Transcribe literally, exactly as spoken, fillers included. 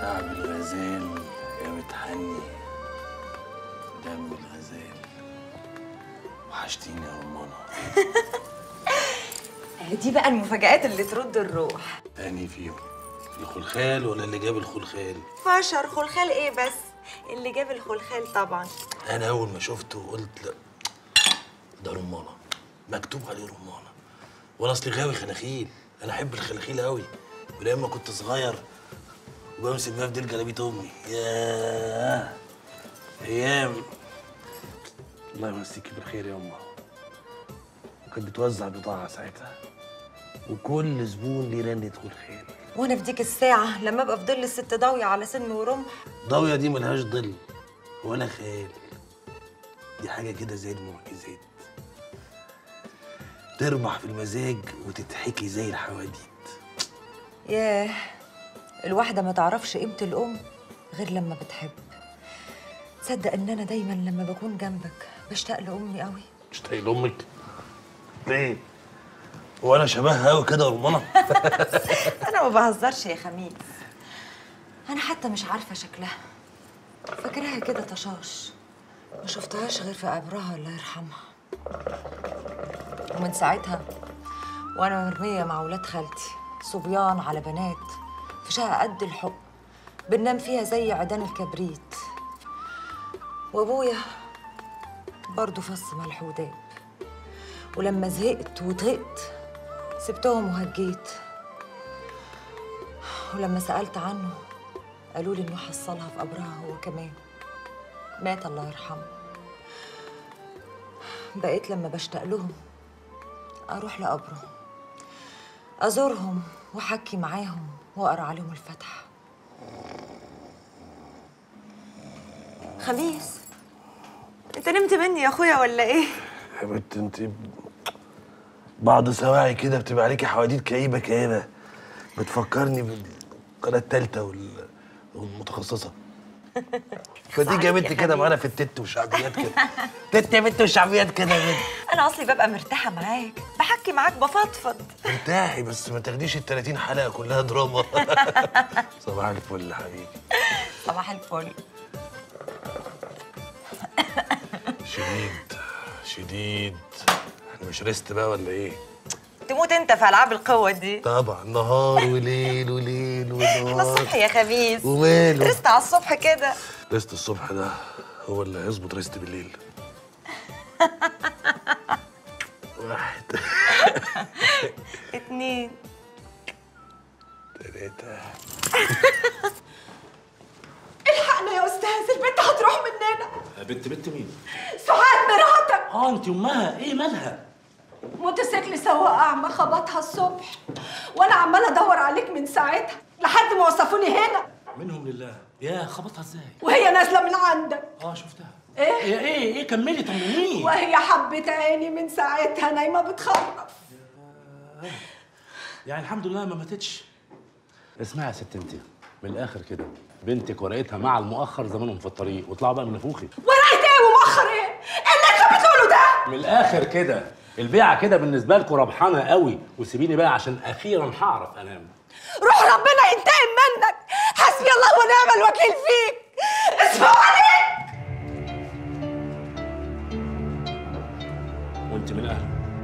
تعب الغزال يا متحني دم الغزال. وحشتيني يا رمانة. دي بقى المفاجآت اللي ترد الروح. تاني فيهم الخلخال ولا اللي جاب الخلخال؟ فشر خلخال ايه بس؟ اللي جاب الخلخال طبعا. انا اول ما شفته قلت لا ده رمانة، مكتوب عليه رمانة. وانا اصلي غاوي خلاخيل، انا احب الخلاخيل قوي. ولما كنت صغير وبمسك بيها في ديل جلابيه امي، ياه ايام. الله يمسيكي بالخير يا امه. كانت بتوزع بضاعه ساعتها وكل زبون ليه رنة خلخال. وانا في ديك الساعه لما ابقى في ظل الست ضاويه على سن ورمح. ضاويه دي ملهاش ظل ولا خيال، دي حاجه كده زي المعجزات، تربح في المزاج وتتحكي زي الحواديت. ياه، الواحده ما تعرفش قيمه الام غير لما بتحب. تصدق ان انا دايما لما بكون جنبك بشتاق لامي قوي. تشتاقي لامك؟ ليه؟ هو انا شبهها قوي كده يا رمانة؟ انا ما بهزرش يا خميس، انا حتى مش عارفه شكلها، فاكراها كده طشاش، ما شفتهاش غير في قبرها الله يرحمها. ومن ساعتها وانا مرميه مع ولاد خالتي، صبيان على بنات، في شقه قد الحق بننام فيها زي عيدان الكبريت. وابويا برضه فص ملح وداب. ولما زهقت وطقت سبتهم وهجيت. ولما سألت عنه قالوا لي انه حصلها في قبرها هو كمان، مات الله يرحمه. بقيت لما بشتاق لهم اروح لقبرهم ازورهم واحكي معاهم واقرا عليهم الفاتحه. خميس، انت نمت مني يا اخويا ولا ايه؟ يا بنت انت بعض سواعي كده بتبقى عليكي حواديت كئيبه كئيبه، بتفكرني بالقناه الثالثه والمتخصصه. فتيجي يا بنت كده معانا في التت والشعبيات كده. تت يا بنت والشعبيات كده يا بنت. انا اصلي ببقى مرتاحه معاك، بحكي معاك بفضفض. ارتاحي بس ما تاخديش ال ثلاثين حلقه كلها دراما. صباح الفل يا حبيبي. صباح الفل. شديد شديد. احنا مش ريست بقى ولا ايه؟ تموت انت في العاب القوه دي. طبعا نهار وليل وليل ونهار. احنا الصبح يا خبيث. وماله؟ ريست على الصبح كده. ريست الصبح ده هو اللي هيظبط ريست بالليل. واحد اتنين تلاتة. الحقنا يا استاذ، البنت هتروح مننا. بنت بنت مين؟ سعاد مراتك. اه انت امها، ايه مالها؟ موتوسيكل سواق اعمى خبطها الصبح، وانا عماله ادور عليك من ساعتها لحد ما وصفوني هنا. منهم لله. يا خبطها ازاي؟ وهي نازله من عندك. اه شفتها. ايه؟ ايه ايه ايه كملي طمنيني. وهي حبت عيني من ساعتها نايمه بتخرف. يعني الحمد لله ما ماتتش. اسمعي يا ست انت، من الاخر كده بنتك ورقتها مع المؤخر زمانهم في الطريق، واطلعوا بقى من نفوخي. ورقت ايه ومؤخر ايه؟ ايه اللي انت بتقوله ده؟ من الاخر كده البيعه كده بالنسبه لكم ربحانه قوي، وسيبيني بقى عشان اخيرا هعرف انام. روح ربنا ينتقم منك، حسبي الله ونعم الوكيل فيك. اسمعوا عليك.